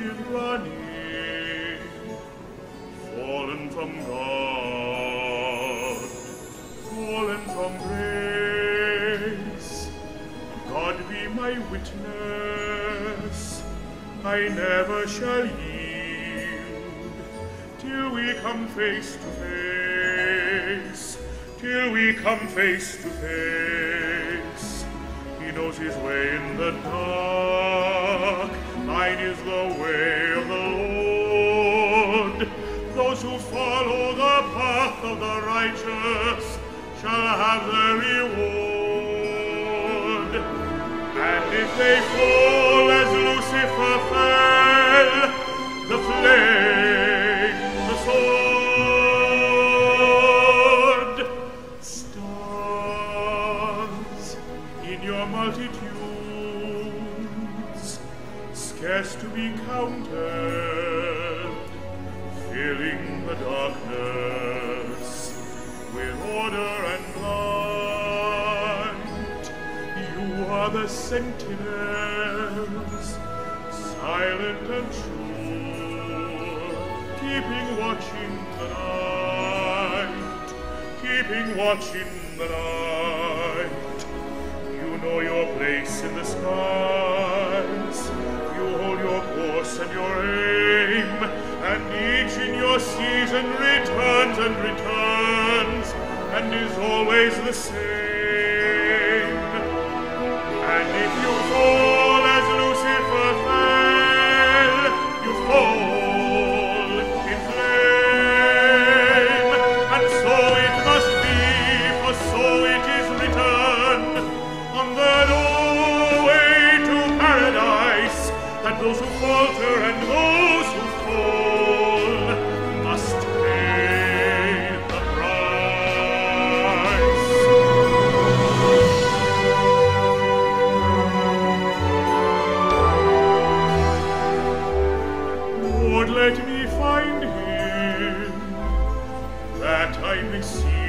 still running, fallen from God, fallen from grace. God be my witness, I never shall yield, till we come face to face, till we come face to face. He knows his way in the dark, mine is the way of the Lord. Those who follow the path of the righteous shall have their reward. And if they fall as Lucifer fell, the flame, the sword, stars in your multitudes, scarce to be counted, filling the darkness with order and light. You are the sentinels, silent and sure, keeping watch in the night, keeping watch in the night. You know your place in the skies, you hold your course and your aim, and each in your season returns and returns, and is always the same. And if you fall as Lucifer fell, you fall in flame. And so it must be, for so it is written on the doorway to paradise, that those who falter and those who fall must pay the price. Lord, let me find him, that I may see